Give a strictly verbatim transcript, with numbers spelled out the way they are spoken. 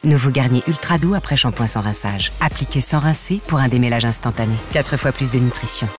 Nouveau Garnier ultra doux après shampoing sans rinçage. Appliqué sans rincer pour un démêlage instantané. Quatre fois plus de nutrition.